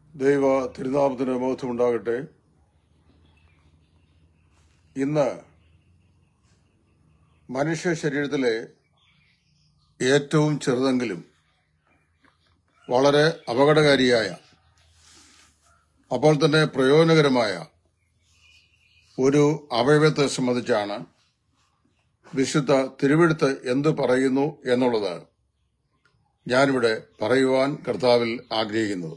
ദൈവ തിരുനാമത്തിന് മഹത്വമുണ്ടാകട്ടെ. ഇന്ന് മനുഷ്യ ശരീരത്തിലെ ഏറ്റവും ചെറുതെങ്കിലും വളരെ അപകടകാരിയായ അപ്പോൾ തന്നെ പ്രയോജനകരമായ ഒരു അവയവത്തെ സംബന്ധിച്ചാണ് വിശുദ്ധ തിരുവെഴുത്ത് എന്ത് പറയുന്നു എന്നുള്ളത് ഞാനിവിടെ പറയുവാൻ കർത്താവിൽ ആഗ്രഹിക്കുന്നത്.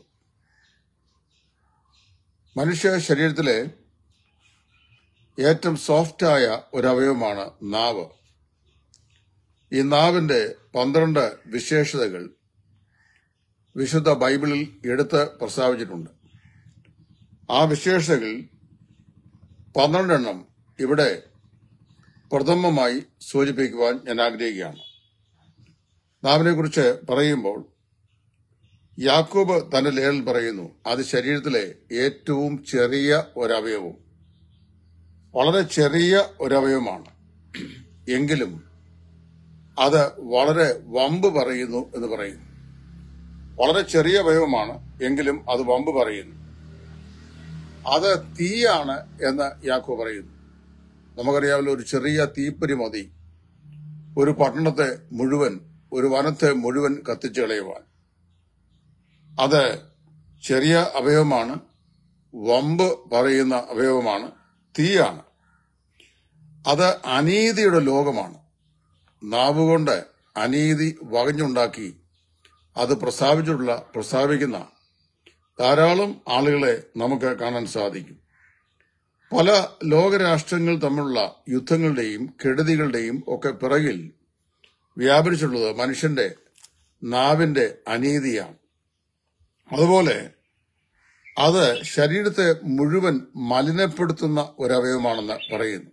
മനുഷ്യ ശരീരത്തിലെ ഏറ്റവും സോഫ്റ്റായ ഒരു അവയവമാണ് നാവ്. ഈ നാവിന്റെ 12 വിശേഷതകൾ വിശുദ്ധ ബൈബിളിൽ എടുത്ത് പ്രസ്താവിച്ചിട്ടുണ്ട്. ആ വിശേഷതകൾ 12 എണ്ണം ഇവിടെ പ്രഥമമായി സൂചിപ്പിക്കുവാൻ ഞാൻ ആഗ്രഹിക്കുകയാണ്. നാവിനെ കുറിച്ച് പറയുമ്പോൾ യാക്കോബ് തന്റെ ലേഖനത്തിൽ പറയുന്നു, അത് ശരീരത്തിലെ ഏറ്റവും ചെറിയ ഒരവയവം, വളരെ ചെറിയ ഒരവയവമാണ്, എങ്കിലും അത് വളരെ വമ്പ് പറയുന്നു എന്ന് പറയുന്നു. വളരെ ചെറിയ അവയവമാണ്, എങ്കിലും അത് വമ്പ് പറയുന്നു. അത് തീയാണ് എന്ന് യാക്കോബ് പറയുന്നു. നമുക്കറിയാമല്ലോ, ഒരു ചെറിയ തീപ്പൊരി മതി ഒരു പട്ടണത്തെ മുഴുവൻ, ഒരു വനത്തെ മുഴുവൻ കത്തിച്ചു കളയുവാൻ. അത് ചെറിയ അവയവമാണ്, വമ്പ് പറയുന്ന അവയവമാണ്, തീയാണ്. അത് അനീതിയുടെ ലോകമാണ്. നാവുകൊണ്ട് അനീതി വകഞ്ഞുണ്ടാക്കി അത് പ്രസ്താവിക്കുന്ന ധാരാളം ആളുകളെ നമുക്ക് കാണാൻ സാധിക്കും. പല ലോകരാഷ്ട്രങ്ങൾ തമ്മിലുള്ള യുദ്ധങ്ങളുടെയും കെടുതികളുടെയും ഒക്കെ പിറകിൽ വ്യാപരിച്ചിട്ടുള്ളത് മനുഷ്യന്റെ നാവിന്റെ അനീതിയാണ്. അതുപോലെ അത് ശരീരത്തെ മുഴുവൻ മലിനപ്പെടുത്തുന്ന ഒരവയവമാണെന്ന് പറയുന്നു.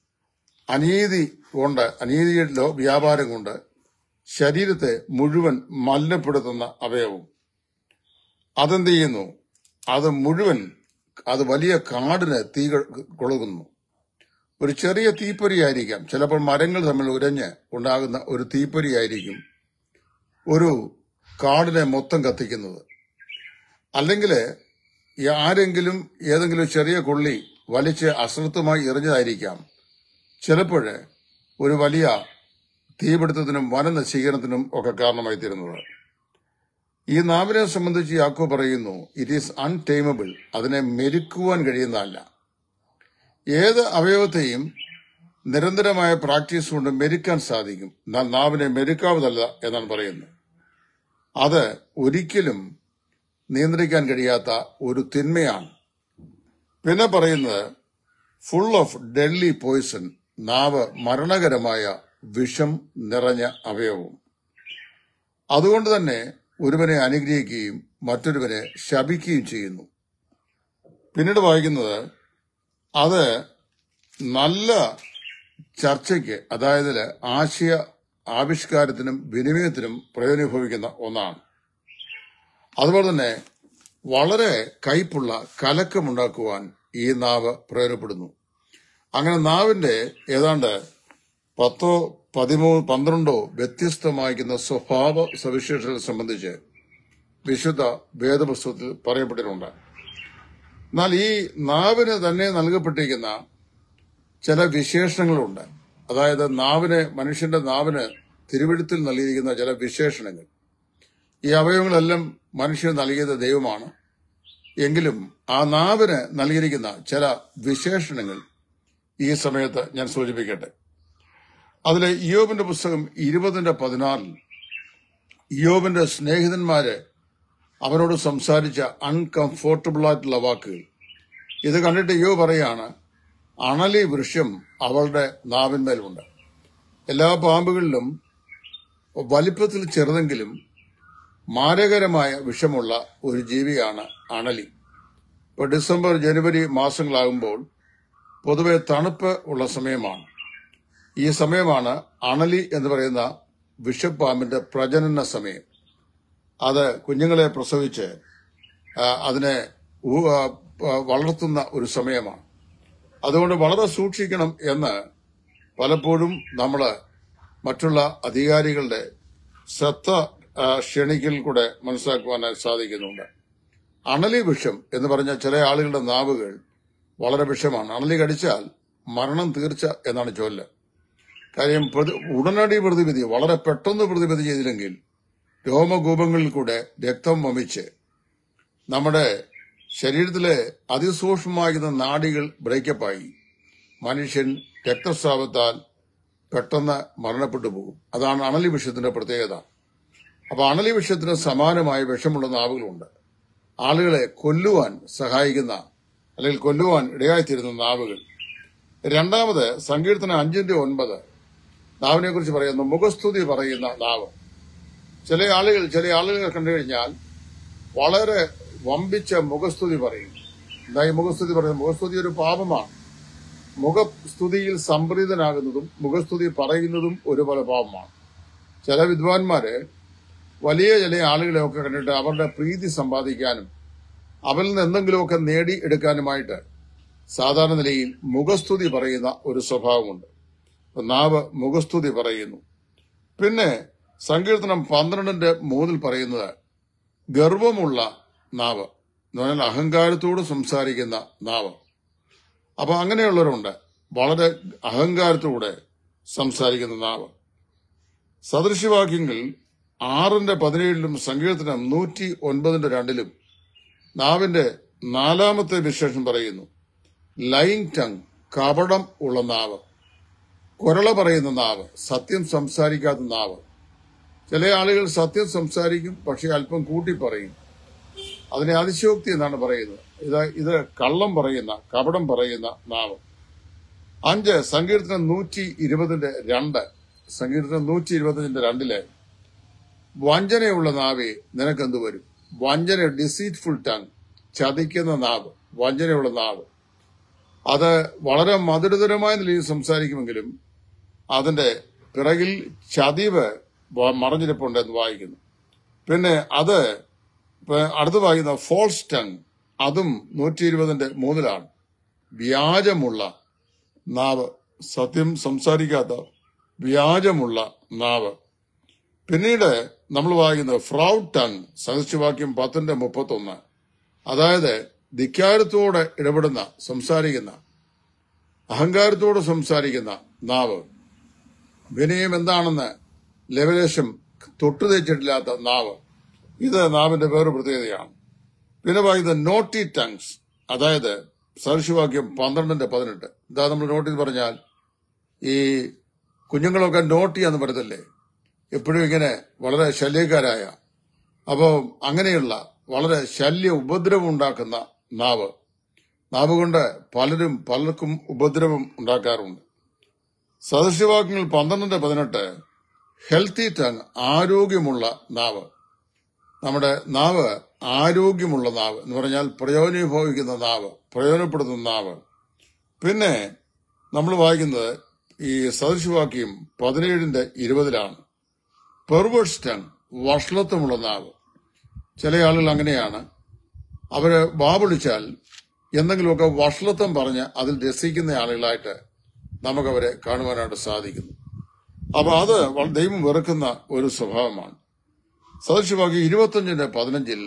അനീതിയുടെ വ്യാപാരം കൊണ്ട് ശരീരത്തെ മുഴുവൻ മലിനപ്പെടുത്തുന്ന അവയവം. അതെന്ത് ചെയ്യുന്നു? അത് വലിയ കാടിന് തീ കൊളുകുന്നു. ഒരു ചെറിയ തീപ്പൊരിയായിരിക്കാം, ചിലപ്പോൾ മരങ്ങൾ തമ്മിൽ ഉരഞ്ഞ് ഉണ്ടാകുന്ന ഒരു തീപ്പൊരിയായിരിക്കും ഒരു കാടിനെ മൊത്തം കത്തിക്കുന്നത്. അല്ലെങ്കിൽ ആരെങ്കിലും ഏതെങ്കിലും ചെറിയ കൊള്ളി വലിച്ച് അശ്രദ്ധമായി എറിഞ്ഞതായിരിക്കാം ചിലപ്പോൾ ഒരു വലിയ തീപിടുത്തത്തിനും വനനശീകരണത്തിനും ഒക്കെ കാരണമായി തീരുന്നത്. ഈ നാവിനെ സംബന്ധിച്ച് യാക്കോബ് പറയുന്നു, ഇറ്റ് ഈസ് അൺടൈമബിൾ. അതിനെ മെരുക്കുവാൻ കഴിയുന്നതല്ല. ഏത് അവയവത്തെയും നിരന്തരമായ പ്രാക്ടീസ് കൊണ്ട് മെരുക്കാൻ സാധിക്കും, എന്നാൽ നാവിനെ മെരുക്കാവതല്ല എന്നാണ് പറയുന്നത്. അത് ഒരിക്കലും നിയന്ത്രിക്കാൻ കഴിയാത്ത ഒരു തിന്മയാണ്. പിന്നെ പറയുന്നത് ഫുൾ ഓഫ് ഡെഡ്ലി പോയിസൺ. നാവ് മരണകരമായ വിഷം നിറഞ്ഞ അവയവം. അതുകൊണ്ട് തന്നെ ഒരുവനെ അനുഗ്രഹിക്കുകയും മറ്റൊരുവനെ ശപിക്കുകയും ചെയ്യുന്നു. പിന്നീട് വായിക്കുന്നത്, അത് നല്ല ചർച്ചയ്ക്ക്, അതായത് ആശയ ആവിഷ്കാരത്തിനും വിനിമയത്തിനും പ്രയോജനഭവിക്കുന്ന ഒന്നാണ്. അതുപോലെ തന്നെ വളരെ കയ്പുള്ള കലക്കമുണ്ടാക്കുവാൻ ഈ നാവ് പ്രയോജനപ്പെടുന്നു. അങ്ങനെ നാവിന്റെ ഏതാണ്ട് 10-12 വ്യത്യസ്തമായിരിക്കുന്ന സ്വഭാവ സവിശേഷതകളെ സംബന്ധിച്ച് വിശുദ്ധ വേദപുസ്തകത്തിൽ പറയപ്പെട്ടിട്ടുണ്ട്. എന്നാൽ ഈ നാവിന് തന്നെ നൽകപ്പെട്ടിരിക്കുന്ന ചില വിശേഷണങ്ങളുണ്ട്. അതായത് മനുഷ്യന്റെ നാവിന് തിരുവെഴുത്തിൽ നൽകിയിരിക്കുന്ന ചില വിശേഷണങ്ങൾ. ഈ അവയവങ്ങളെല്ലാം മനുഷ്യന് നൽകിയത് ദൈവമാണ്. എങ്കിലും ആ നാവിന് നൽകിയിരിക്കുന്ന ചില വിശേഷണങ്ങൾ ഈ സമയത്ത് ഞാൻ സൂചിപ്പിക്കട്ടെ. അതിലെ ഇയ്യോബിന്റെ പുസ്തകം 20:16 ഇയ്യോബിന്റെ സ്നേഹിതന്മാര് അവനോട് സംസാരിച്ച അൺകംഫോർട്ടബിൾ ആയിട്ടുള്ള വാക്കുകൾ. ഇത് കണ്ടിട്ട് ഇയ്യോബ് പറയാണ്, അണലി വൃക്ഷം അവളുടെ നാവിന്മേലുണ്ട്. എല്ലാ പാമ്പുകളിലും വലിപ്പത്തിൽ ചെറുതെങ്കിലും മാരകരമായ വിഷമുള്ള ഒരു ജീവിയാണ് അണലി. ഇപ്പോൾ ഡിസംബർ ജനുവരി മാസങ്ങളാകുമ്പോൾ പൊതുവെ തണുപ്പ് ഉള്ള സമയമാണ്. ഈ സമയമാണ് അണലി എന്ന് പറയുന്ന വിഷപ്പാമ്പിന്റെ പ്രജനന സമയം. അത് കുഞ്ഞുങ്ങളെ പ്രസവിച്ച് അതിനെ വളർത്തുന്ന ഒരു സമയമാണ്. അതുകൊണ്ട് വളരെ സൂക്ഷിക്കണം എന്ന് പലപ്പോഴും നമ്മൾ മറ്റുള്ള അധികാരികളുടെ ശ്രദ്ധ ക്ഷണിക്കൽ കൂടെ മനസ്സിലാക്കുവാനായി സാധിക്കുന്നുണ്ട്. അണലി വിഷം എന്ന് പറഞ്ഞ ചില ആളുകളുടെ നാവുകൾ വളരെ വിഷമാണ്. അണലി കടിച്ചാൽ മരണം തീർച്ച എന്നാണ് ചൊല്ല്. കാര്യം ഉടനടി പ്രതിവിധി, വളരെ പെട്ടെന്ന് പ്രതിവിധി ചെയ്തില്ലെങ്കിൽ രോമകൂപങ്ങളിൽ കൂടെ രക്തം വമിച്ച് നമ്മുടെ ശരീരത്തിലെ അതിസൂക്ഷ്മമാകുന്ന നാഡികൾ ബ്രേക്കപ്പായി മനുഷ്യൻ രക്തസ്രാവത്താൽ പെട്ടെന്ന് മരണപ്പെട്ടു പോകും. അതാണ് അണലി വിഷത്തിന്റെ പ്രത്യേകത. അപ്പൊ അണലി വിഷത്തിന് സമാനമായ വിഷമുള്ള നാവുകളുണ്ട്. ആളുകളെ കൊല്ലുവാൻ സഹായിക്കുന്ന അല്ലെങ്കിൽ കൊല്ലുവാൻ ഇടയായിത്തീരുന്ന നാവുകൾ. രണ്ടാമത് സങ്കീർത്തനം 5:9 നാവിനെ കുറിച്ച് പറയുന്നു, മുഖസ്തുതി പറയുന്ന നാവ്. ചില ആളുകൾ കണ്ടു കഴിഞ്ഞാൽ വളരെ വമ്പിച്ച മുഖസ്തുതി പറയും. എന്തായി മുഖസ്തുതി പറയുന്നത്? മുഖസ്തുതി ഒരു പാപമാണ്. മുഖസ്തുതിയിൽ സംപ്രീതനാകുന്നതും മുഖസ്തുതി പറയുന്നതും ഒരുപോലെ പാപമാണ്. ചില വിദ്വാൻമാര് വലിയ ചില ആളുകളെയൊക്കെ കണ്ടിട്ട് അവരുടെ പ്രീതി സമ്പാദിക്കാനും അവരിൽ നിന്ന് എന്തെങ്കിലുമൊക്കെ നേടിയെടുക്കാനുമായിട്ട് സാധാരണ നിലയിൽ മുഖസ്തുതി പറയുന്ന ഒരു സ്വഭാവമുണ്ട്. നാവ് മുഖസ്തുതി പറയുന്നു. പിന്നെ സങ്കീർത്തനം 12:3 പറയുന്നത് ഗർവമുള്ള നാവ് എന്ന് പറഞ്ഞാൽ അഹങ്കാരത്തോട് സംസാരിക്കുന്ന നാവ്. അപ്പൊ അങ്ങനെയുള്ളവരുണ്ട്, വളരെ അഹങ്കാരത്തോടെ സംസാരിക്കുന്ന നാവ്. സദൃശവാക്യങ്ങൾ 6:17 സങ്കീർത്തനം 109:2 നാവിന്റെ 4-ാമത്തെ വിശേഷം പറയുന്നു, ലൈങ് ടങ്, കപടം ഉള്ള നാവ്, കൊരള പറയുന്ന നാവ്, സത്യം സംസാരിക്കാത്ത നാവ്. ചില ആളുകൾ സത്യം സംസാരിക്കും, പക്ഷെ അല്പം കൂട്ടി പറയും. അതിനെ അതിശയോക്തി എന്നാണ് പറയുന്നത്. ഇത് കള്ളം പറയുന്ന, കപടം പറയുന്ന നാവ്. 5 സങ്കീർത്തനം 120:2 സങ്കീർത്തനം 125:2 വഞ്ചനയുള്ള നാവേ നിനക്കെന്ത് വരും? വഞ്ചന, ഡിസീറ്റ്ഫുൾ ടങ്, ചതിക്കുന്ന നാവ്, വഞ്ചനയുള്ള നാവ്. അത് വളരെ മധുരതരമായ നിലയിൽ സംസാരിക്കുമെങ്കിലും അതിന്റെ പിറകിൽ ചതിവ് മറഞ്ഞിരിപ്പുണ്ടെന്ന് വായിക്കുന്നു. പിന്നെ അത് അടുത്ത് വായിക്കുന്ന ഫോൾസ് ടങ്, അതും 120:3 വ്യാജമുള്ള നാവ്, സത്യം സംസാരിക്കാത്ത വ്യാജമുള്ള നാവ്. പിന്നീട് നമ്മൾ വായിക്കുന്നത് ഫ്രൗഡ് ടങ്, സദൃശവാക്യം 10:31 അതായത് ധിക്കാരത്തോടെ ഇടപെടുന്ന, സംസാരിക്കുന്ന, അഹങ്കാരത്തോടെ സംസാരിക്കുന്ന നാവ്. വിനയം എന്താണെന്ന് ലെവലേശം തൊട്ടുതേച്ചിട്ടില്ലാത്ത നാവ്. ഇത് നാവിന്റെ വേറെ പ്രത്യേകതയാണ്. പിന്നെ വായിക്കുന്നത് നോട്ടി ടങ്സ്, അതായത് സദൃശവാക്യം 12:18 ഇതാ നമ്മൾ നോട്ടി പറഞ്ഞാൽ ഈ കുഞ്ഞുങ്ങളൊക്കെ നോട്ടിയാന്ന് പറയത്തില്ലേ, എപ്പോഴും ഇങ്ങനെ വളരെ ശല്യക്കാരായ. അപ്പോൾ അങ്ങനെയുള്ള വളരെ ശല്യ ഉപദ്രവം ഉണ്ടാക്കുന്ന നാവ്. നാവ് കൊണ്ട് പലർക്കും ഉപദ്രവം ഉണ്ടാക്കാറുണ്ട്. സദൃശവാക്യങ്ങൾ 12:18 ഹെൽത്തി ടങ്, ആരോഗ്യമുള്ള നാവ്. നമ്മുടെ നാവ് ആരോഗ്യമുള്ള നാവ് എന്ന് പറഞ്ഞാൽ പ്രയോജനഭവിക്കുന്ന നാവ്, പ്രയോജനപ്പെടുത്തുന്ന നാവ്. പിന്നെ നമ്മൾ വായിക്കുന്നത് ഈ സദൃശവാക്യം 17:20 പെർവേഴ്സ് ടങ്, വഷളത്വമുള്ള നാവ്. ചില ആളുകൾ അങ്ങനെയാണ്. അവര് വാവിളിച്ചാൽ എന്തെങ്കിലുമൊക്കെ വഷളത്വം പറഞ്ഞ് അതിൽ രസിക്കുന്ന ആളുകളായിട്ട് നമുക്കവരെ കാണുവാനായിട്ട് സാധിക്കുന്നു. അപ്പൊ അത് ദൈവം വെറുക്കുന്ന ഒരു സ്വഭാവമാണ്. സദൃശവാക്യം 25:15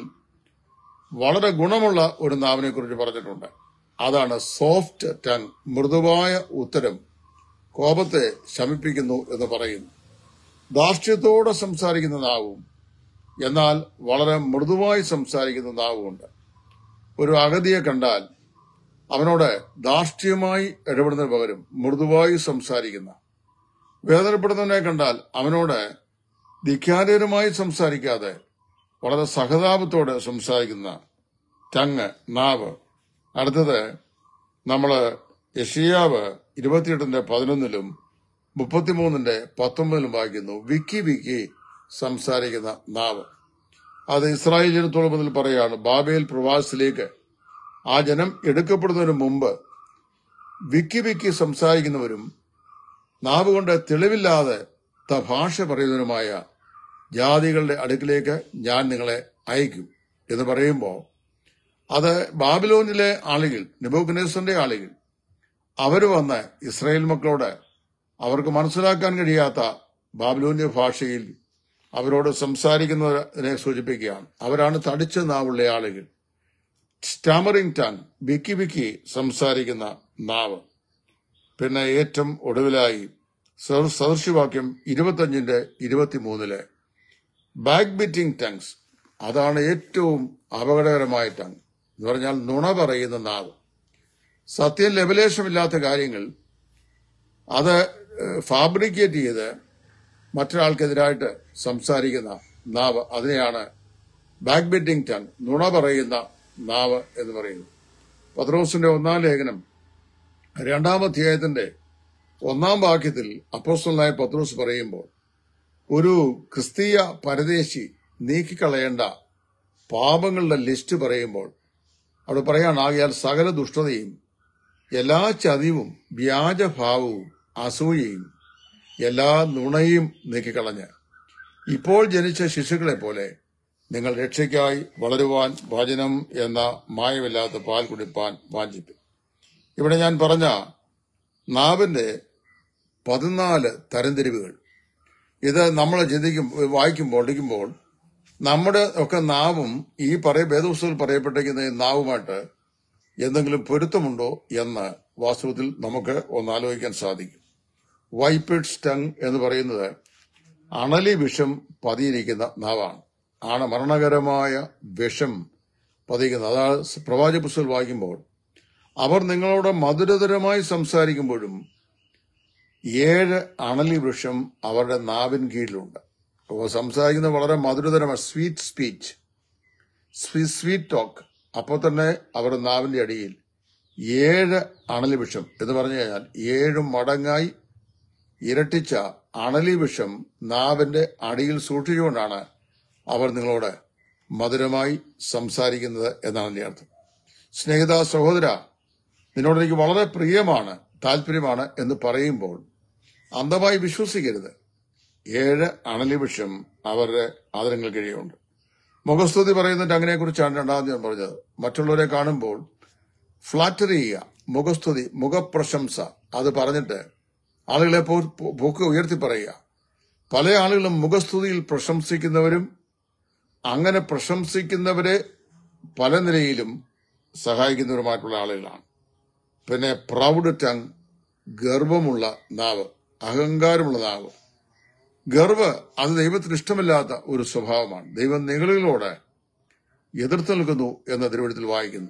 വളരെ ഗുണമുള്ള ഒരു നാവിനെ കുറിച്ച് പറഞ്ഞിട്ടുണ്ട്. അതാണ് സോഫ്റ്റ് ടങ്, മൃദുവായ ഉത്തരം കോപത്തെ ശമിപ്പിക്കുന്നു എന്ന് പറയുന്നു. ധാർഷ്ട്യത്തോടെ സംസാരിക്കുന്ന നാവും എന്നാൽ വളരെ മൃദുവായി സംസാരിക്കുന്ന നാവുമുണ്ട്. ഒരു അഗതിയെ കണ്ടാൽ അവനോട് ധാർഷ്ട്യമായി ഇടപെടുന്നതിന് പകരം മൃദുവായി സംസാരിക്കുന്ന, വേദനപ്പെടുന്നവനെ കണ്ടാൽ അവനോട് ധിക്കാരമായി സംസാരിക്കാതെ വളരെ സഹതാപത്തോടെ സംസാരിക്കുന്ന ടങ്, നാവ്. അടുത്തത് നമ്മള് യെശയ്യാവ് 28:11 33:19 വായിക്കുന്നു, വിക്കി വിക്കി സംസാരിക്കുന്ന നാവ്. അത് ഇസ്രായേൽ ജനത്തോട് മുതൽ പറയാണ്, ബാബേൽ പ്രവാസത്തിലേക്ക് ആ ജനം എടുക്കപ്പെടുന്നതിന് മുമ്പ് വിക്കി വിക്കി സംസാരിക്കുന്നവരും നാവ് കൊണ്ട് തെളിവില്ലാതെ ഭാഷ പറയുന്നവരുമായ ജാതികളുടെ അടുക്കിലേക്ക് ഞാൻ നിങ്ങളെ അയക്കും എന്ന് പറയുമ്പോൾ അത് ബാബിലോണിലെ ആളുകൾ, നെബൂഖദ്നേസറിന്റെ ആളുകൾ, അവര് വന്ന് ഇസ്രായേൽ മക്കളോട് അവർക്ക് മനസ്സിലാക്കാൻ കഴിയാത്ത ബാബിലോന്യ ഭാഷയിൽ അവരോട് സംസാരിക്കുന്നതിനെ സൂചിപ്പിക്കുകയാണ്. അവരാണ് തടിച്ച നാവുള്ള ആളുകൾ. സ്റ്റാമറിംഗ് ടങ്, വിക്കി വിക്കി സംസാരിക്കുന്ന നാവ്. പിന്നെ ഏറ്റവും ഒടുവിലായി സദൃശവാക്യം 25:23 ബാക്ക് ബിറ്റിംഗ് ടങ്സ്, അതാണ് ഏറ്റവും അപകടകരമായ ടങ് എന്ന് പറഞ്ഞാൽ നുണ പറയുന്ന നാവ്. സത്യം ലവലേശമില്ലാത്ത കാര്യങ്ങൾ അത് ഫാബ്രിക്കേറ്റ് ചെയ്ത് മറ്റൊരാൾക്കെതിരായിട്ട് സംസാരിക്കുന്ന നാവ്, അതിനെയാണ് ബാക്ക് ബിറ്റിംഗ് ടങ്, നുണ പറയുന്ന നാവ് എന്ന് പറയുന്നത്. പത്രോസിന്റെ 1-ാം ലേഖനം 2-ാം അധ്യായത്തിന്റെ 1-ാം വാക്യത്തിൽ അപ്പോസ്തലനായ പത്രോസ് പറയുമ്പോൾ ഒരു ക്രിസ്തീയ പരദേശി നീക്കിക്കളയേണ്ട പാപങ്ങളുടെ ലിസ്റ്റ് പറയുമ്പോൾ അവിടെ പറയാണ്, ആകയാൽ സകല ദുഷ്ടതയും എല്ലാ ചതിവും വ്യാജഭാവവും അസൂയയും എല്ലാ നുണയും നീക്കിക്കളഞ്ഞ് ഇപ്പോൾ ജനിച്ച ശിശുക്കളെ പോലെ നിങ്ങൾ രക്ഷയ്ക്കായി വളരുവാൻ വചനം എന്ന മായമില്ലാത്ത പാൽ കുടിപ്പാൻ വാഞ്ചിപ്പി. ഇവിടെ ഞാൻ പറഞ്ഞ നാവിന്റെ 14 തരംതിരിവുകൾ, ഇത് നമ്മൾ പഠിക്കുമ്പോൾ നമ്മുടെ ഒക്കെ നാവും ഈ വേദപുസ്തകത്തിൽ പറയപ്പെട്ടിരിക്കുന്ന നാവുമായിട്ട് എന്തെങ്കിലും പൊരുത്തമുണ്ടോ എന്ന് വാസ്തവത്തിൽ നമുക്ക് ഒന്നാലോചിക്കാൻ സാധിക്കും. വൈപ്പിഡ്സ് ടങ് എന്ന് പറയുന്നത് അണലി വിഷം പതിയിരിക്കുന്ന നാവാണ്. മരണകരമായ വിഷം പതിക്കുന്നത്. അതാണ് പ്രവാചക പുസ്തകം വായിക്കുമ്പോൾ അവർ നിങ്ങളോട് മധുരതരമായി സംസാരിക്കുമ്പോഴും 7 അണലി വൃക്ഷം അവരുടെ നാവിൻ കീഴിലുണ്ട്. അപ്പോൾ സംസാരിക്കുന്നത് വളരെ മധുരതരമായ സ്വീറ്റ് സ്പീച്ച്, സ്വീറ്റ് ടോക്ക്. അപ്പോൾ തന്നെ അവരുടെ നാവിന്റെ അടിയിൽ 7 അണലി വിഷം എന്ന് പറഞ്ഞു കഴിഞ്ഞാൽ 7 മടങ്ങായി ഇരട്ടിച്ച അണലി വിഷം നാവിന്റെ അടിയിൽ സൂക്ഷിച്ചുകൊണ്ടാണ് അവർ നിങ്ങളോട് മധുരമായി സംസാരിക്കുന്നത് എന്നാണ് എന്റെ അർത്ഥം. സ്നേഹിത സഹോദര, നിന്നോട് എനിക്ക് വളരെ പ്രിയമാണ്, താല്പര്യമാണ് എന്ന് പറയുമ്പോൾ അന്ധമായി വിശ്വസിക്കരുത്. 7 അണലി വിഷം അവരുടെ ആദരങ്ങൾ കഴിയുണ്ട്. മുഖസ്തുതി പറയുന്നതിന്റെ അങ്ങനെ കുറിച്ചാണ് 2-ാമത് ഞാൻ പറഞ്ഞത്. മറ്റുള്ളവരെ കാണുമ്പോൾ ഫ്ലാറ്ററി ചെയ്യുക, മുഖസ്തുതി, മുഖപ്രശംസ, അത് പറഞ്ഞിട്ട് ആളുകളെ പൊക്ക് ഉയർത്തി പറയുക. പല ആളുകളും മുഖസ്തുതിയിൽ പ്രശംസിക്കുന്നവരും അങ്ങനെ പ്രശംസിക്കുന്നവരെ പല നിലയിലും സഹായിക്കുന്നവരുമായിട്ടുള്ള ആളുകളാണ്. പിന്നെ പ്രൗഡ് ടങ്, ഗർവമുള്ള നാവ്, അഹങ്കാരമുള്ള നാവ്. ഗർവ് അത് ദൈവത്തിന് ഇഷ്ടമില്ലാത്ത ഒരു സ്വഭാവമാണ്. ദൈവം നിങ്ങളിലോട് എതിർത്ത് നിൽക്കുന്നു എന്ന് തിരുവെഴുത്തിൽ വായിക്കുന്നു.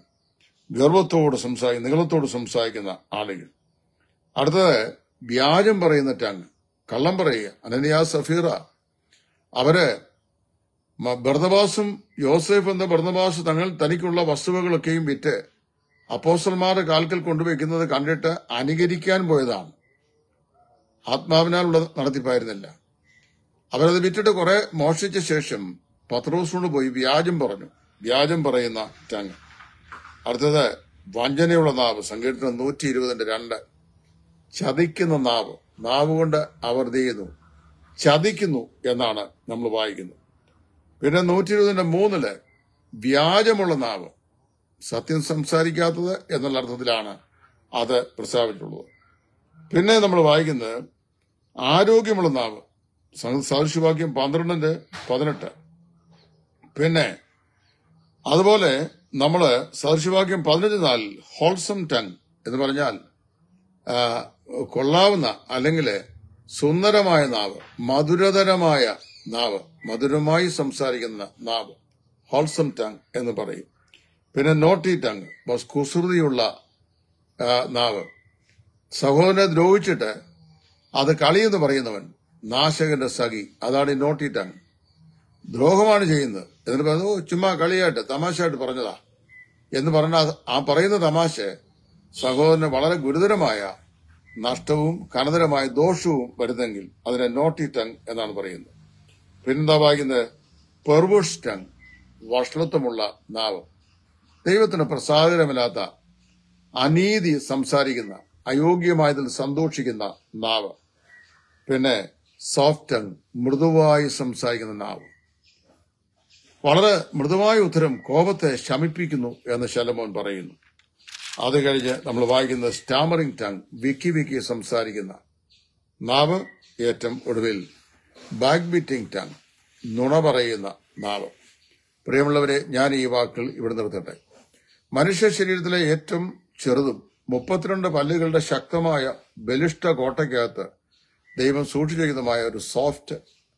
നിങ്ങളത്തോട് സംസാരിക്കുന്ന ആളുകൾ. അടുത്തത് വ്യാജം പറയുന്ന ടങ്, കള്ളം പറയുക. അനനിയ സഫീറ അവര് ബർന്നബാസും യോസേഫ് എന്ന ബർന്നബാസ് തനിക്കുള്ള വസ്തുവകളൊക്കെയും വിറ്റ് അപ്പോസ്തലന്മാരുടെ കാൽക്കൽ കൊണ്ടുവയ്ക്കുന്നത് കണ്ടിട്ട് അനുകരിക്കാൻ പോയതാണ്. ആത്മാവിനാലുള്ള നടത്തിപ്പായിരുന്നില്ല. അവരത് വിറ്റിട്ട് കുറെ മോഷിച്ച ശേഷം പത്രോസിനോട് പോയി വ്യാജം പറഞ്ഞു. വ്യാജം പറയുന്ന ടങ്. അടുത്തത് വഞ്ചനയുള്ള നാവ്. സങ്കീർത്തനം 120:2 ചതിക്കുന്ന നാവ്. നാവ് കൊണ്ട് അവർ ചെയ്യുന്നു, ചതിക്കുന്നു എന്നാണ് നമ്മൾ വായിക്കുന്നത്. പിന്നെ 120:3 വ്യാജമുള്ള നാവ്, സത്യം സംസാരിക്കാത്തത് എന്നുള്ള അർത്ഥത്തിലാണ് അത് പ്രസ്താവിച്ചിട്ടുള്ളത്. പിന്നെ നമ്മൾ വായിക്കുന്നത് ആരോഗ്യമുള്ള നാവ്, സദൃശവാക്യം 12:18. പിന്നെ അതുപോലെ നമ്മള് സദൃശവാക്യം 15:4 ഹോൾസം ടങ് എന്ന് പറഞ്ഞാൽ കൊള്ളാവുന്ന അല്ലെങ്കിൽ സുന്ദരമായ നാവ്, മധുരതരമായ നാവ്, മധുരമായി സംസാരിക്കുന്ന നാവ്, ഹോൾസം ടങ് എന്ന് പറയും. പിന്നെ നോട്ടി ടങ്, കുസൃതിയുള്ള നാവ്. സഹോദരനെ ദ്രോഹിച്ചിട്ട് അത് കളിയെന്ന് പറയുന്നവൻ നാശകന്റെ സഖി, അതാണ് ഈ നോട്ടി ടങ്. ദ്രോഹമാണ് ചെയ്യുന്നത്. എന്നിട്ട് പറഞ്ഞു ചുമ്മാ കളിയായിട്ട് തമാശയായിട്ട് പറഞ്ഞതാ എന്ന് പറഞ്ഞാൽ ആ പറയുന്ന തമാശ സഹോദരന് വളരെ ഗുരുതരമായ നഷ്ടവും കനതരമായ ദോഷവും വരുന്നെങ്കിൽ അതിനെ നോട്ടി ടങ് എന്നാണ് പറയുന്നത്. പിന്നെന്താ വായിക്കുന്നത്? പെർവേഴ്സ് ടങ്, വഷളത്വമുള്ള നാവ്. ദൈവത്തിന് പ്രസാദകരമില്ലാത്ത അനീതി സംസാരിക്കുന്ന, അയോഗ്യമായതിൽ സന്തോഷിക്കുന്ന നാവ്. പിന്നെ സോഫ്റ്റ് ടങ്, മൃദുവായി സംസാരിക്കുന്ന നാവ്. വളരെ മൃദുവായ ഉത്തരം കോപത്തെ ശമിപ്പിക്കുന്നു എന്ന് ശലോമോൻ പറയുന്നു. അത് കഴിഞ്ഞ് നമ്മൾ വായിക്കുന്നത് സ്റ്റാമറിംഗ് ടങ്, വിക്കി വിക്കി സംസാരിക്കുന്ന നാവ്. ഏറ്റവും ഒടുവിൽ ബാക്ക് ബീറ്റിംഗ് ടങ്, നുണ പറയുന്ന നാവ്. പ്രിയമുള്ളവരെ, ഞാൻ ഈ വാക്കുകൾ ഇവിടെ നിർത്തട്ടെ. മനുഷ്യ ശരീരത്തിലെ ഏറ്റവും ചെറുതും 32 പല്ലുകളുടെ ശക്തമായ ബലിഷ്ഠ കോട്ടയ്ക്കകത്ത് ദൈവം സൂക്ഷിച്ചിരിക്കുന്നതുമായ ഒരു സോഫ്റ്റ്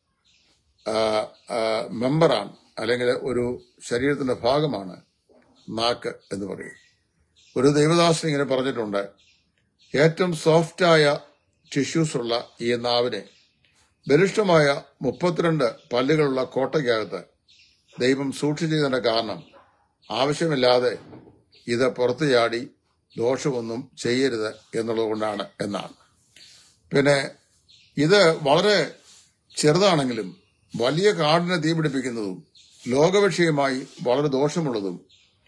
മെമ്പറാണ്, അല്ലെങ്കിൽ ഒരു ശരീരത്തിന്റെ ഭാഗമാണ് നാക്ക് എന്ന് പറയും. ഒരു ദൈവദാസൻ ഇങ്ങനെ പറഞ്ഞിട്ടുണ്ട്, ഏറ്റവും സോഫ്റ്റായ ടിഷ്യൂസ് ഉള്ള ഈ നാവിനെ ബലിഷ്ഠമായ 32 പല്ലുകളുള്ള കോട്ടയ്ക്കകത്ത് ദൈവം സൂക്ഷിച്ചതിന്റെ കാരണം ആവശ്യമില്ലാതെ ഇത് പുറത്തു ചാടി ദോഷമൊന്നും ചെയ്യരുത് എന്നുള്ളതുകൊണ്ടാണ് എന്നാണ്. പിന്നെ ഇത് വളരെ ചെറുതാണെങ്കിലും വലിയ കാടിനെ തീപിടിപ്പിക്കുന്നതും ലോകവിഷയമായി വളരെ ദോഷമുള്ളതും,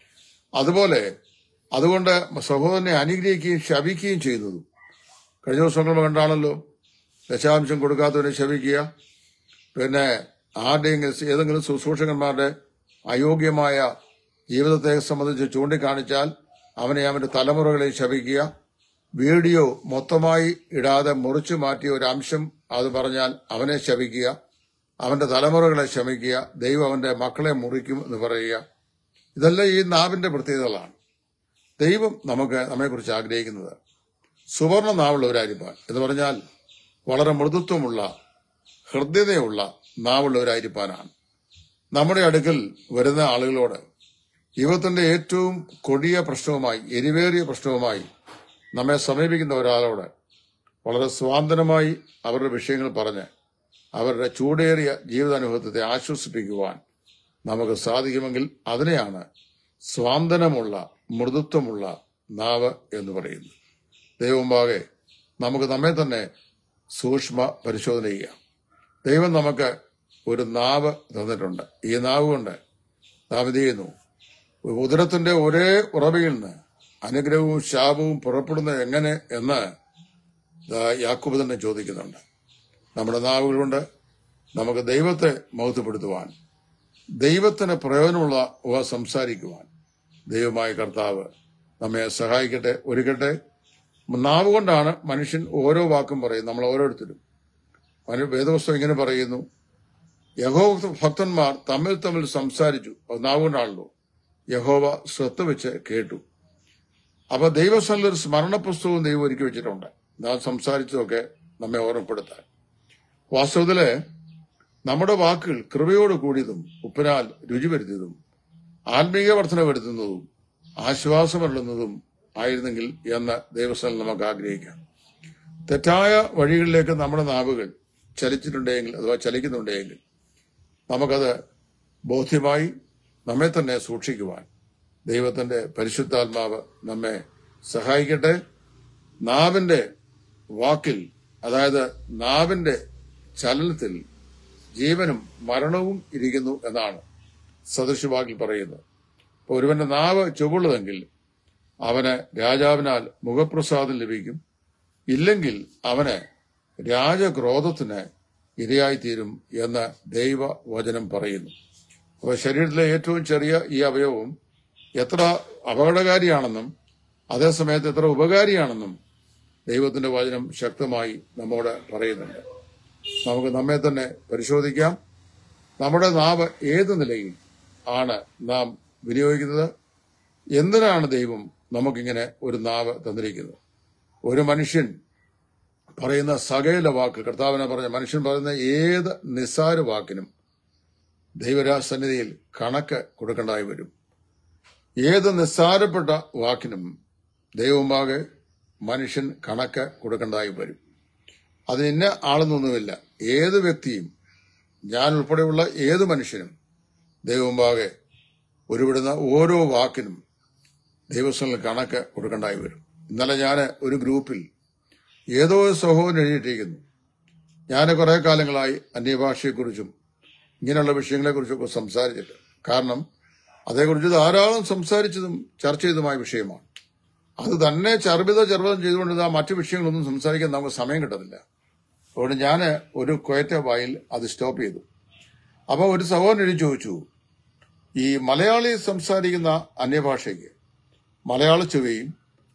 അതുകൊണ്ട് സഹോദരനെ അനുഗ്രഹിക്കുകയും ശപിക്കുകയും ചെയ്യുന്നതും. കഴിഞ്ഞ ദിവസങ്ങൾ കണ്ടാണല്ലോ, ദശാംശം കൊടുക്കാത്തവരെ ശപിക്കുക, പിന്നെ ഏതെങ്കിലും ശുശ്രൂഷകന്മാരുടെ അയോഗ്യമായ ജീവിതത്തെ സംബന്ധിച്ച് ചൂണ്ടിക്കാണിച്ചാൽ അവനെ അവന്റെ തലമുറകളെ ശപിക്കുക, വീഡിയോ മൊത്തമായി ഇടാതെ മുറിച്ചു മാറ്റിയ ഒരു അംശം അത് പറഞ്ഞാൽ അവനെ ശപിക്കുക, അവന്റെ തലമുറകളെ ശമിക്കുക, ദൈവം അവന്റെ മക്കളെ മുറിക്കും എന്ന് പറയുക. ഇതെല്ലാം ഈ നാവിന്റെ പ്രത്യേകതകളാണ്. ദൈവം നമ്മെക്കുറിച്ച് ആഗ്രഹിക്കുന്നത് സുവർണ നാവുള്ളവരായിരിക്കാൻ എന്ന് പറഞ്ഞാൽ വളരെ മൃദുത്വമുള്ള, ഹൃദ്യതയുള്ള നാവുള്ളവരായിരിക്കാനാണ്. നമ്മുടെ അടുക്കൽ വരുന്ന ആളുകളോട് ജീവിതത്തിന്റെ ഏറ്റവും കൊടിയ പ്രശ്നവുമായി, എരിവേറിയ പ്രശ്നവുമായി നമ്മെ സമീപിക്കുന്ന ഒരാളോട് വളരെ സ്വാന്തനമായി അവരുടെ വിഷയങ്ങൾ പറഞ്ഞ് അവരുടെ ചൂടേറിയ ജീവിതാനുഭവത്തെ ആശ്വസിപ്പിക്കുവാൻ നമുക്ക് സാധിക്കുമെങ്കിൽ അതിനെയാണ് സ്വാന്തനമുള്ള, മൃദുത്വമുള്ള നാവ് എന്ന് പറയുന്നത്. ദൈവമുമ്പാകെ നമുക്ക് നമ്മെ തന്നെ സൂക്ഷ്മ പരിശോധന ചെയ്യാം. ദൈവം നമുക്ക് ഒരു നാവ് തന്നിട്ടുണ്ട്. ഈ നാവ് കൊണ്ട് നാം ഇത് ചെയ്യുന്നു. ഉദരത്തിന്റെ ഒരേ ഉറവയിൽ നിന്ന് അനുഗ്രഹവും ശാപവും പുറപ്പെടുന്നത് എങ്ങനെ എന്ന് യാക്കോബ് തന്നെ ചോദിക്കുന്നുണ്ട്. നമ്മുടെ നാവുകൾ കൊണ്ട് നമുക്ക് ദൈവത്തെ മഹത്വപ്പെടുത്തുവാൻ, ദൈവത്തിന് പ്രയോജനമുള്ള സംസാരിക്കുവാൻ ദൈവമായ കർത്താവ് നമ്മെ സഹായിക്കട്ടെ, ഒരുക്കട്ടെ. നാവ് കൊണ്ടാണ് മനുഷ്യൻ ഓരോ വാക്കും പറയും. നമ്മൾ ഓരോരുത്തരും വേദപുസ്തകം ഇങ്ങനെ പറയുന്നു, യഹോവ ഭക്തന്മാർ തമ്മിൽ തമ്മിൽ സംസാരിച്ചു. അത് നാവ് കൊണ്ടാണല്ലോ. യഹോവ ശ്രദ്ധ വെച്ച് കേട്ടു. അപ്പൊ ദൈവസ്ഥലിൽ ഒരു സ്മരണ പുസ്തകവും ദൈവം ഒരുക്കി വെച്ചിട്ടുണ്ട്, നാം സംസാരിച്ചതൊക്കെ നമ്മെ ഓർമ്മപ്പെടുത്താൻ. വാസ്തവത്തില് നമ്മുടെ വാക്കുകൾ കൃപയോട് കൂടിയതും ഉപ്പിനാൽ രുചി വരുത്തിയതും ആത്മീയ വർധന വരുത്തുന്നതും ആശ്വാസമരുളുന്നതും ആയിരുന്നെങ്കിൽ എന്ന് ദൈവസ്ഥലിൽ നമുക്ക് ആഗ്രഹിക്കാം. തെറ്റായ വഴികളിലേക്ക് നമ്മുടെ നാവുകൾ ചലിച്ചിട്ടുണ്ടെങ്കിൽ, അഥവാ ചലിക്കുന്നുണ്ടെങ്കിൽ നമുക്കത് ബോധ്യമായി നമ്മെ തന്നെ സൂക്ഷിക്കുവാൻ ദൈവത്തിന്റെ പരിശുദ്ധാത്മാവ് നമ്മെ സഹായിക്കട്ടെ. നാവിന്റെ വാക്കിൽ, അതായത് നാവിന്റെ ചലനത്തിൽ ജീവനും മരണവും ഇരിക്കുന്നു എന്നാണ് സദൃശവാക്കിൽ പറയുന്നത്. അപ്പൊ ഒരുവന്റെ നാവ് ചുവള്ളതെങ്കിൽ അവന് രാജാവിനാൽ മുഖപ്രസാദം ലഭിക്കും, ഇല്ലെങ്കിൽ അവന് രാജക്രോധത്തിന് ഇരയായിത്തീരും എന്ന് ദൈവവചനം പറയുന്നു. അപ്പൊ ശരീരത്തിലെ ഏറ്റവും ചെറിയ ഈ അവയവം എത്ര അപകടകാരിയാണെന്നും അതേസമയത്ത് എത്ര ഉപകാരിയാണെന്നും ദൈവത്തിന്റെ വചനം ശക്തമായി നമ്മോട് പറയുന്നുണ്ട്. നമുക്ക് നമ്മെ തന്നെ പരിശോധിക്കാം. നമ്മുടെ നാവ് ഏത് നിലയിൽ ആണ് നാം വിനിയോഗിക്കുന്നത്? എന്തിനാണ് ദൈവം നമുക്കിങ്ങനെ ഒരു നാവ് തന്നിരിക്കുന്നത്? ഒരു മനുഷ്യൻ പറയുന്ന സകല വാക്ക്, കർത്താവിനെ പറഞ്ഞ മനുഷ്യൻ പറയുന്ന ഏത് നിസ്സാര വാക്കിനും ദൈവരാസന്നിധിയിൽ കണക്ക് കൊടുക്കേണ്ടതായി വരും. ഏത് നിസ്സാരപ്പെട്ട വാക്കിനും ദൈവമാകെ മനുഷ്യൻ കണക്ക് കൊടുക്കേണ്ടതായി വരും. അതിന് ഇന്ന ആളെന്നൊന്നുമില്ല. ഏത് വ്യക്തിയും, ഞാൻ ഉൾപ്പെടെയുള്ള ഏത് മനുഷ്യനും ദൈവമാകെ ഉരുവിടുന്ന ഓരോ വാക്കിനും ദൈവസ്ഥലിൽ കണക്ക് കൊടുക്കേണ്ടതായി വരും. ഇന്നലെ ഞാൻ ഒരു ഗ്രൂപ്പിൽ ഏതോ ഒരു സഹോദരൻ എഴുതിയിട്ടിരിക്കുന്നു, ഞാൻ കുറെ കാലങ്ങളായി അന്യഭാഷയെക്കുറിച്ചും ഇങ്ങനെയുള്ള വിഷയങ്ങളെക്കുറിച്ചൊക്കെ സംസാരിച്ചിട്ട്. കാരണം അതേക്കുറിച്ച് ധാരാളം സംസാരിച്ചതും ചർച്ച ചെയ്തതുമായ വിഷയമാണ്. അത് തന്നെ ചെറുതം ചെയ്തുകൊണ്ട് ആ മറ്റു വിഷയങ്ങളൊന്നും സംസാരിക്കാൻ നമുക്ക് സമയം കിട്ടത്തില്ല. അതുകൊണ്ട് ഞാൻ ഒരു ക്വയറ്റ വായിൽ അത് സ്റ്റോപ്പ് ചെയ്തു. അപ്പൊ ഒരു സഹോദരൻ എഴുതി ചോദിച്ചു, ഈ മലയാളി സംസാരിക്കുന്ന അന്യഭാഷയ്ക്ക് മലയാള ചുവയും,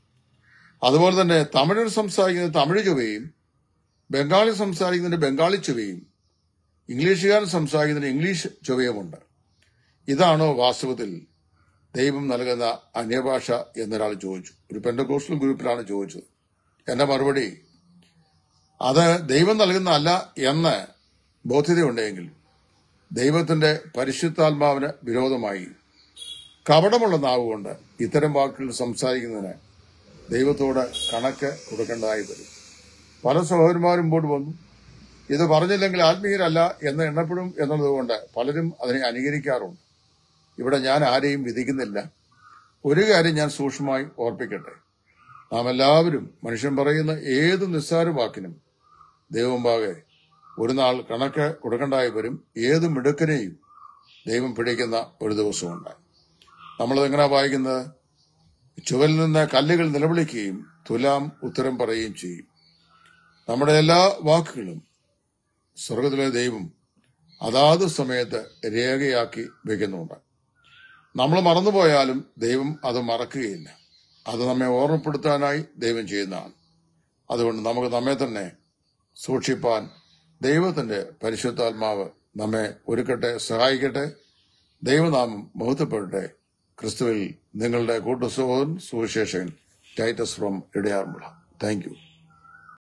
അതുപോലെ തന്നെ തമിഴർ സംസാരിക്കുന്ന തമിഴ് ചുവയും, ബംഗാളി സംസാരിക്കുന്നതിന്റെ ബംഗാളി ചുവയും, ഇംഗ്ലീഷുകാരൻ സംസാരിക്കുന്നതിന് ഇംഗ്ലീഷ് ചുവയുമുണ്ട്. ഇതാണോ വാസ്തവത്തിൽ ദൈവം നൽകുന്ന അന്യഭാഷ എന്നൊരാൾ ചോദിച്ചു. ഒരു പെന്തക്കോസ്റ്റൽ ഗ്രൂപ്പിലാണ് ചോദിച്ചത്. എന്റെ മറുപടി, അത് ദൈവം നൽകുന്ന അല്ല എന്ന് ബോധ്യതയുണ്ടെങ്കിൽ ദൈവത്തിന്റെ പരിശുദ്ധാത്മാവിന് വിരോധമായി കപടമുള്ള നാവുകൊണ്ട് ഇത്തരം വാക്കുകൾ സംസാരിക്കുന്നതിന് ദൈവത്തോട് കണക്ക് കൊടുക്കേണ്ടതായി വരും. പല സഹോദരന്മാരും മുമ്പോട്ട് വന്നു, ഇത് പറഞ്ഞില്ലെങ്കിൽ ആത്മീയരല്ല എന്ന് എണ്ണപ്പെടും എന്നുള്ളതുകൊണ്ട് പലരും അതിനെ അനുകരിക്കാറുണ്ട്. ഇവിടെ ഞാൻ ആരെയും വിധിക്കുന്നില്ല. ഒരു കാര്യം ഞാൻ സൂക്ഷ്മമായി ഓർപ്പിക്കട്ടെ. നാം എല്ലാവരും മനുഷ്യൻ പറയുന്ന ഏത് നിസ്സാര വാക്കിനും ദൈവമുമ്പാകെ ഒരു നാൾ കണക്ക് കൊടുക്കേണ്ടതായി വരും. ഏത് മിടുക്കനെയും ദൈവം പിടിക്കുന്ന ഒരു ദിവസമുണ്ട്. നമ്മളതെങ്ങനെയാ വായിക്കുന്നത്? ചുവരിൽ നിന്ന് കല്ലുകൾ നിലവിളിക്കുകയും തുലാം ഉത്തരം പറയുകയും ചെയ്യും. നമ്മുടെ എല്ലാ വാക്കുകളും സ്വർഗത്തിലെ ദൈവം അതാത് സമയത്ത് രേഖയാക്കി വെക്കുന്നുണ്ട്. നമ്മൾ മറന്നുപോയാലും ദൈവം അത് മറക്കുകയില്ല. അത് നമ്മെ ഓർമ്മപ്പെടുത്താനായി ദൈവം ചെയ്യുന്നതാണ്. അതുകൊണ്ട് നമുക്ക് നമ്മെ തന്നെ സൂക്ഷിപ്പാൻ ദൈവത്തിന്റെ പരിശുദ്ധാത്മാവ് നമ്മെ ഒരുക്കട്ടെ, സഹായിക്കട്ടെ. ദൈവനാമം മഹത്വപ്പെടട്ടെ. ക്രിസ്തുവിൽ നിങ്ങളുടെ കൂട്ടുസഹോദരൻ സുവിശേഷകൻ Titus from Idayarmula. Thank U.